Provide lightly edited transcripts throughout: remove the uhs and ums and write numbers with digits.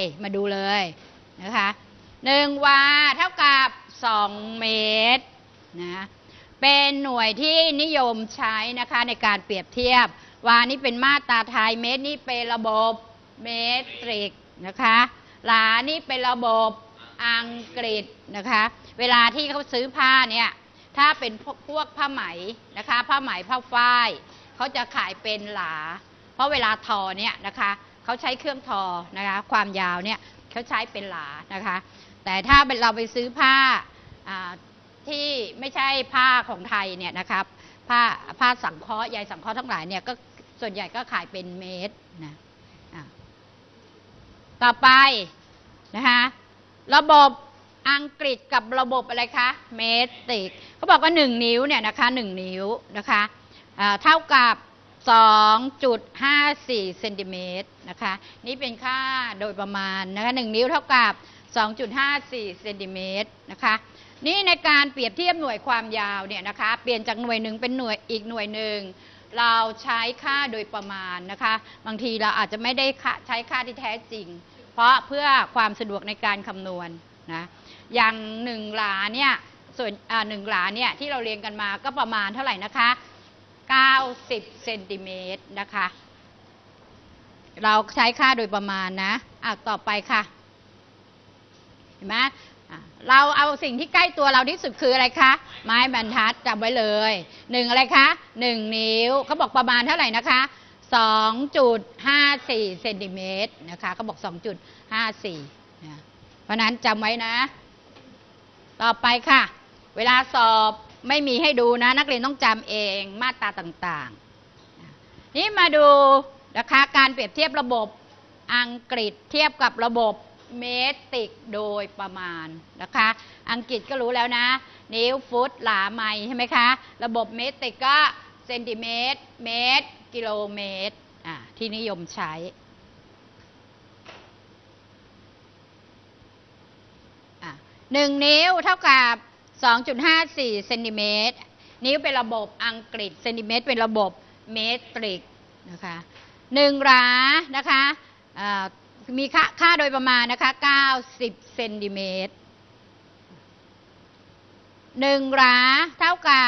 มาดูเลยนะคะ1 วาเท่ากับ2 เมตรนะเป็นหน่วยที่นิยมใช้นะคะในการเปรียบเทียบวานี่เป็นมาตราไทยเมตรนี่เป็นระบบเมตริกนะคะหลานี่เป็นระบบอังกฤษนะคะเวลาที่เขาซื้อผ้าเนี่ยถ้าเป็นพวกผ้าไหมนะคะผ้าไหมผ้าฝ้ายเขาจะขายเป็นหลาเพราะเวลาทอเนี่ยนะคะเขาใช้เครื่องทอนะคะความยาวเนี่ยเขาใช้เป็นหลานะคะแต่ถ้าเราไปซื้อผ้าที่ไม่ใช่ผ้าของไทยเนี่ยนะครับผ้าสังเคราะห์ใยสังเคราะห์ทั้งหลายเนี่ยก็ส่วนใหญ่ก็ขายเป็นเมตรนะต่อไปนะคะระบบอังกฤษกับระบบอะไรคะเมตริกเขาบอกว่า1 นิ้วเนี่ยนะคะ1 นิ้วนะคะเท่ากับ 2.54 เซนติเมตรนะคะนี่เป็นค่าโดยประมาณนะคะ1 นิ้วเท่ากับ 2.54 เซนติเมตรนะคะนี่ในการเปรียบเทียบหน่วยความยาวเนี่ยนะคะเปลี่ยนจากหน่วยหนึ่งเป็นหน่วยอีกหน่วยหนึ่งเราใช้ค่าโดยประมาณนะคะบางทีเราอาจจะไม่ได้ใช้ค่าที่แท้จริงเพราะเพื่อความสะดวกในการคำนวณนะอย่าง1 หลาเนี่ยส่วน1 หลาเนี่ยที่เราเรียนกันมาก็ประมาณเท่าไหร่นะคะ90 เซนติเมตรนะคะเราใช้ค่าโดยประมาณนะต่อไปค่ะเห็นไหมเราเอาสิ่งที่ใกล้ตัวเราที่สุดคืออะไรคะไม้บรรทัดจำไว้เลย1อะไรคะ1 นิ้วเขาบอกประมาณเท่าไหร่นะคะ 2.54 เซนติเมตรนะคะเขาบอก 2.54 นะเพราะนั้นจำไว้นะต่อไปค่ะเวลาสอบไม่มีให้ดูนะนักเรียนต้องจำเองมาตราต่างๆนี่มาดูนะคะการเปรียบเทียบระบบอังกฤษเทียบกับระบบเมตริกโดยประมาณนะคะอังกฤษก็รู้แล้วนะนิ้วฟุตหลาไมล์ใช่ไหมคะระบบเมตริกก็เซนติเมตรเมตรกิโลเมตรที่นิยมใช้1 นิ้วเท่ากับ 2.54 เซนติเมตรนิ้วเป็นระบบอังกฤษเซนติเมตรเป็นระบบเมตริกนะคะ1 หลานะคะมีค่าโดยประมาณนะคะ90 เซนติเมตร1 หลาเท่ากับ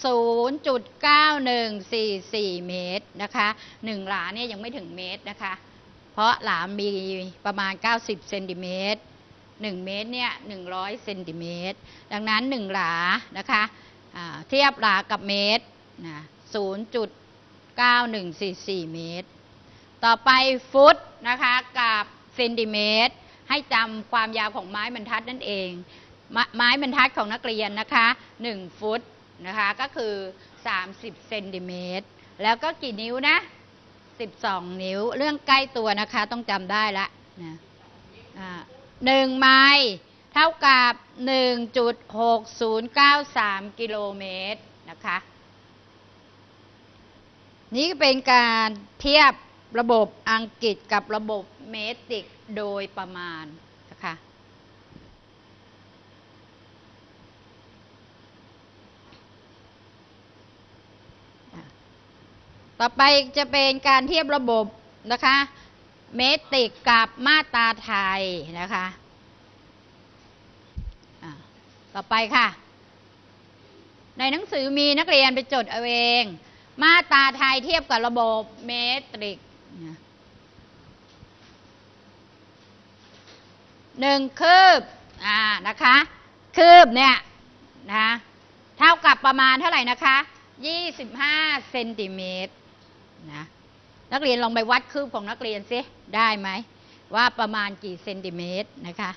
0.9144 เมตรนะคะ1 หลาเนี่ยยังไม่ถึงเมตรนะคะเพราะหลามีประมาณ90 เซนติเมตร1 เมตรเนี่ย100 เซนติเมตรดังนั้น1 หลานะคะเทียบหลากับเมตรนะ 0.9144 เมตรต่อไปฟุตนะคะกับเซนติเมตรให้จำความยาวของไม้บรรทัดนั่นเองไม้บรรทัดของนักเรียนนะคะ1 ฟุตนะคะก็คือ30 เซนติเมตรแล้วก็กี่นิ้วนะ12 นิ้วเรื่องใกล้ตัวนะคะต้องจำได้ละนะ1 ไมล์เท่ากับ 1.6093 กิโลเมตรนะคะนี่เป็นการเทียบระบบอังกฤษกับระบบเมตริกโดยประมาณนะคะต่อไปจะเป็นการเทียบระบบนะคะเมตริกกับมาตราไทยนะคะต่อไปค่ะในหนังสือมีนักเรียนไปจดเอาเองมาตราไทยเทียบกับระบบเมตริก1 คืบนะคะคืบเนี่ยนะเท่ากับประมาณเท่าไหร่นะคะ25 เซนติเมตรนะนักเรียนลองไปวัดคืบของนักเรียนซิได้ไหมว่าประมาณกี่เซนติเมตรนะคะ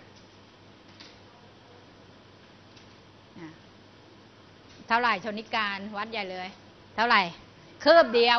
เท่าไหร่ชนิการวัดใหญ่เลยเท่าไหร่คืบเดียว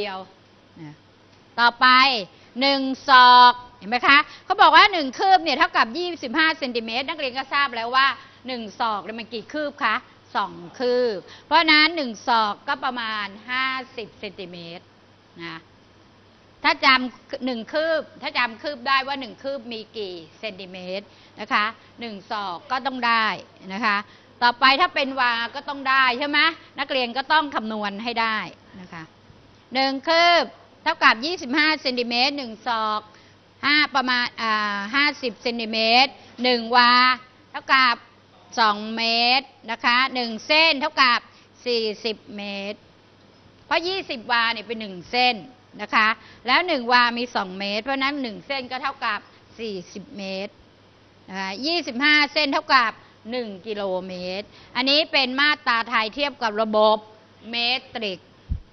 ต่อไป1 ศอกเห็นไหมคะเขาบอกว่า1 คืบเนี่ยเท่ากับ25 เซนติเมตรนักเรียนก็ทราบแล้วว่า1 ศอกมันกี่คืบคะ2 คืบเพราะนั้น1 ศอกก็ประมาณ50 เซนติเมตรนะถ้าจำ1 คืบถ้าจำคืบได้ว่า1 คืบมีกี่เซนติเมตรนะคะ1 ศอกก็ต้องได้นะคะต่อไปถ้าเป็นวาก็ต้องได้ใช่ไหมนักเรียนก็ต้องคำนวณให้ได้นะคะ1 คืบเท่ากับ25 เซนติเมตร1 ศอกประมาณ50 เซนติเมตร1 วาเท่ากับ2 เมตรนะคะ1 เส้นเท่ากับ40 เมตรเพราะ20 วาเนี่ยเป็น1 เส้นนะคะแล้ว1 วามี2 เมตรเพราะนั้น1 เส้นก็เท่ากับ40 เมตรนะคะ25 เส้นเท่ากับ1 กิโลเมตรอันนี้เป็นมาตราไทยเทียบกับระบบเมตริก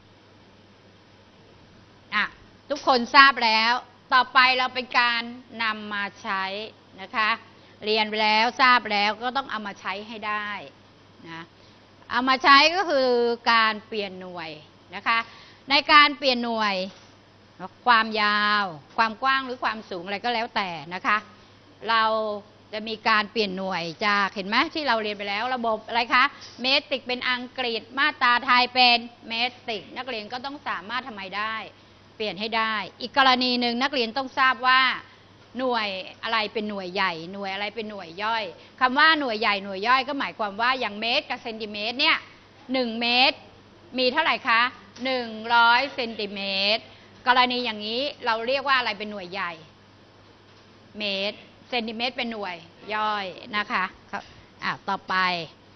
ทุกคนทราบแล้วต่อไปเราเป็นการนำมาใช้นะคะเรียนไปแล้วทราบแล้วก็ต้องเอามาใช้ให้ได้นะเอามาใช้ก็คือการเปลี่ยนหน่วยนะคะในการเปลี่ยนหน่วยความยาวความกว้างหรือความสูงอะไรก็แล้วแต่นะคะเราจะมีการเปลี่ยนหน่วยจากเห็นไหมที่เราเรียนไปแล้วระบบอะไรคะเมตริกเป็นอังกฤษมาตราไทยเป็นเมตริกนักเรียนก็ต้องสามารถทำไมได้เปลี่ยนให้ได้อีกกรณีหนึ่งนักเรียนต้องทราบว่าหน่วยอะไรเป็นหน่วยใหญ่หน่วยอะไรเป็นหน่วยย่อยคำว่าหน่วยใหญ่หน่วยย่อยก็หมายความว่าอย่างเมตรกับเซนติเมตรเนี่ย1 เมตรมีเท่าไหร่คะ100 เซนติเมตรกรณีอย่างนี้เราเรียกว่าอะไรเป็นหน่วยใหญ่เมตรเซนติเมตรเป็นหน่วยย่อยนะคะต่อไป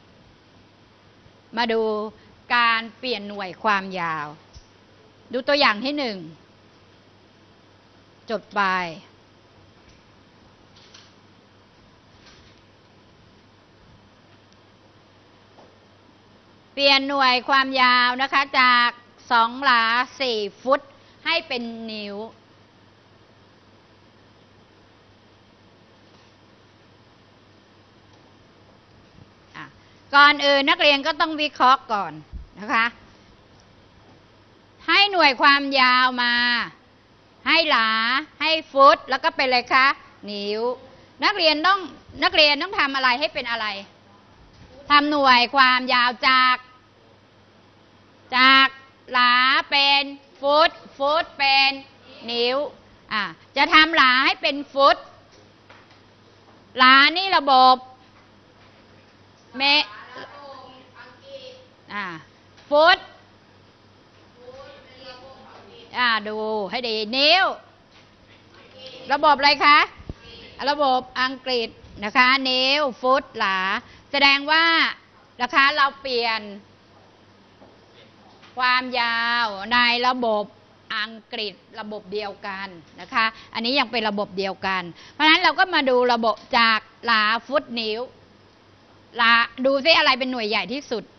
มาดูการเปลี่ยนหน่วยความยาวดูตัวอย่างที่1จดไปเปลี่ยนหน่วยความยาวนะคะจาก2 หลา 4 ฟุตให้เป็นนิ้วก่อนอื่นนักเรียนก็ต้องวิเคราะห์ก่อนนะคะให้หน่วยความยาวมาให้หลาให้ฟุตแล้วก็เป็นอะไรคะนิ้วนักเรียนต้องทำอะไรให้เป็นอะไรทำหน่วยความยาวจากหลาเป็นฟุตฟุตเป็นนิ้วจะทำหลาให้เป็นฟุตหลานี่ระบบเมตรฟุตดูให้ดีนิ้วระบบอะไรคะระบบอังกฤษนะคะนิ้วฟุตหลาแสดงว่านะคะเราเปลี่ยนความยาวในระบบอังกฤษระบบเดียวกันนะคะอันนี้ยังเป็นระบบเดียวกันเพราะฉะนั้นเราก็มาดูระบบจากหลาฟุตนิ้วหลาดูซิอะไรเป็นหน่วยใหญ่ที่สุด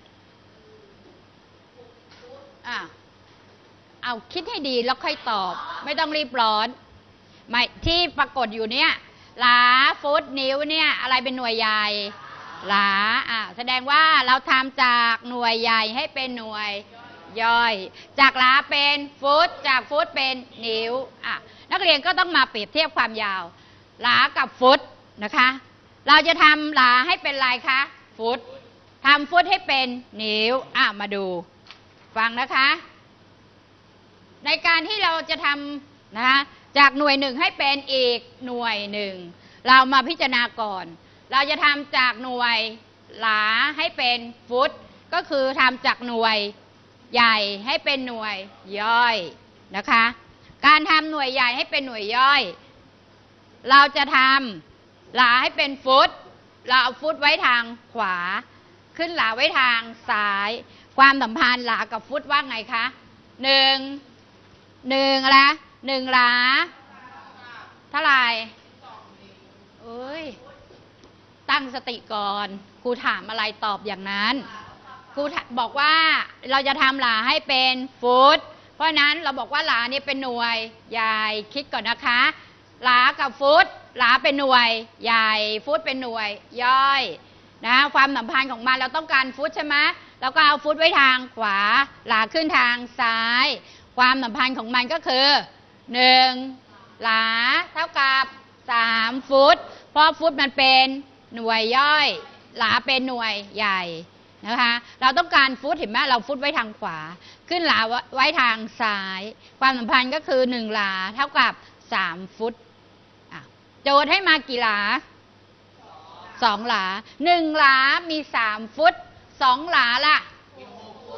เอาคิดให้ดีแล้วค่อยตอบไม่ต้องรีบร้อนที่ปรากฏอยู่เนี่ยหลาฟุตนิ้วเนี่ยอะไรเป็นหน่วยใหญ่หลาแสดงว่าเราทำจากหน่วยใหญ่ให้เป็นหน่วยย่อยจากหลาเป็นฟุตจากฟุตเป็นนิ้วนักเรียนก็ต้องมาเปรียบเทียบความยาวหลากับฟุตนะคะเราจะทำหลาให้เป็นอะไรคะฟุตทำฟุตให้เป็นนิ้วมาดูฟังนะคะในการที่เราจะทำนะคะจากหน่วย1ให้เป็นอีกหน่วย1เรามาพิจารณาก่อนเราจะทำจากหน่วยหลาให้เป็นฟุตก็คือทำจากหน่วยใหญ่ให้เป็นหน่วยย่อยนะคะการทำหน่วยใหญ่ให้เป็นหน่วยย่อยเราจะทำหลาให้เป็นฟุตเราเอาฟุตไว้ทางขวาขึ้นหลาไว้ทางซ้ายความสัมพันธ์หลากับฟุตว่าไงคะ1อะไร1 หลาเท่าไหร่ตั้งสติก่อนครูถามอะไรตอบอย่างนั้นครูบอกว่าเราจะทำหลาให้เป็นฟุตเพราะนั้นเราบอกว่าหลานี่เป็นหน่วยใหญ่คิดก่อนนะคะหลากับฟุตหลาเป็นหน่วยใหญ่ฟุตเป็นหน่วยย่อยนะความสัมพันธ์ของมันเราต้องการฟุตใช่ไหมเราก็เอาฟุตไว้ทางขวาหลาขึ้นทางซ้ายความสัมพันธ์ของมันก็คือ1 หลาเท่ากับ3 ฟุตเพราะฟุตมันเป็นหน่วยย่อยหลาเป็นหน่วยใหญ่นะคะเราต้องการฟุตเห็นไหมเราฟุตไว้ทางขวาขึ้นหลาไว้ทางซ้ายความสัมพันธ์ก็คือ1 หลาเท่ากับ3 ฟุตโจทย์ให้มากี่หลา2 หลา1 หลามี3 ฟุต2 หลาล่ะ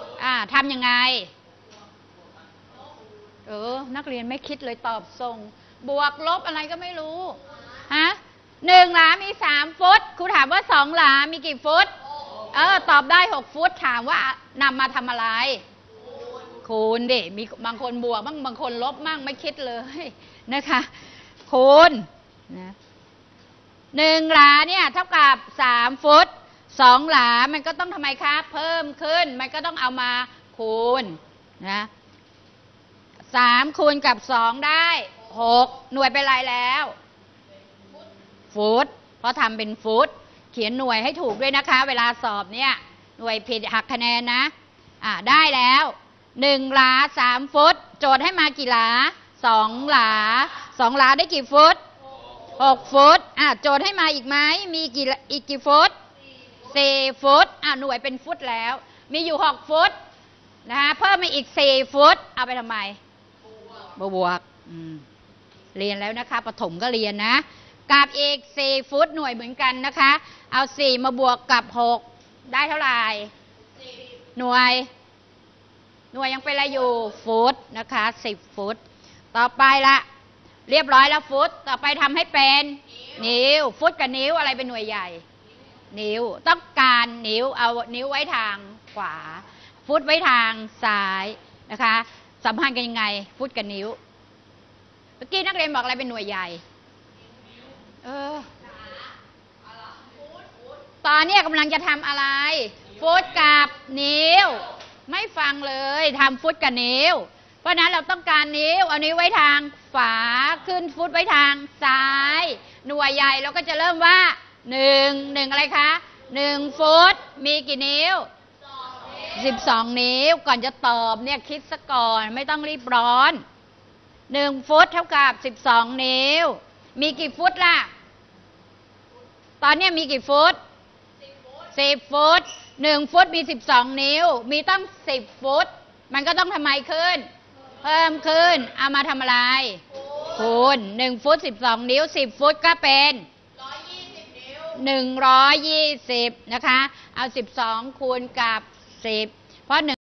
ทำยังไงนักเรียนไม่คิดเลยตอบทรงบวกลบอะไรก็ไม่รู้ฮะ1 หลามี3 ฟุตครูถามว่า2 หลามีกี่ฟุตตอบได้6 ฟุตถามว่านำมาทำอะไรคูณดิมีบางคนบวกบางคนลบมั่งไม่คิดเลยนะคะคูณนะ1 หลาเนี่ยเท่ากับ3 ฟุต2 หลามันก็ต้องทำไมคะเพิ่มขึ้นมันก็ต้องเอามาคูณนะ3 คูณกับ2ได้6หน่วยเป็นไรแล้วฟุตเพราะทำเป็นฟุตเขียนหน่วยให้ถูกด้วยนะคะเวลาสอบเนี่ยหน่วยผิดหักคะแนนนะได้แล้ว1 หลา3 ฟุตโจทย์ให้มากี่หลา2 หลา2 หลาได้กี่ฟุต6 ฟุตโจทย์ให้มาอีกไหมมีอีกกี่ฟุต4 ฟุตหน่วยเป็นฟุตแล้วมีอยู่6 ฟุตนะคะเพิ่มมาอีก4 ฟุตเอาไปทำไมบวกเรียนแล้วนะคะประถมก็เรียนนะกับอีก4 ฟุตหน่วยเหมือนกันนะคะเอา4มาบวกกับ6ได้เท่าไหร่หน่วยยังเป็นอะไรอยู่ฟุตนะคะ10 ฟุตต่อไปละเรียบร้อยแล้วฟุตต่อไปทำให้เป็นนิ้วฟุตกับนิ้วอะไรเป็นหน่วยใหญ่นิ้วต้องการนิ้วเอานิ้วไว้ทางขวาฟุตไว้ทางซ้ายนะคะสัมพันธ์กันยังไงฟุตกับนิ้วเมื่อกี้นักเรียนบอกอะไรเป็นหน่วยใหญ่ตอนนี้กำลังจะทำอะไรฟุตกับนิ้วไม่ฟังเลยทำฟุตกับนิ้วเพราะนั้นเราต้องการนิ้วเอานิ้วไว้ทางขวาขึ้นฟุตไว้ทางซ้ายหน่วยใหญ่เราก็จะเริ่มว่า1อะไรคะ1 ฟุตมีกี่นิ้ว12 นิ้วก่อนจะตอบเนี่ยคิดซะก่อนไม่ต้องรีบร้อน1 ฟุตเท่ากับ12 นิ้วมีกี่ฟุตล่ะตอนนี้มีกี่ฟุต10 ฟุต1 ฟุตมี12 นิ้วมีต้อง10 ฟุตมันก็ต้องทำไมขึ้นเพิ่มขึ้นเอามาทำอะไรคูณ1 ฟุต12 นิ้ว10 ฟุตก็เป็น120 นะคะเอา12 คูณกับ10เพราะ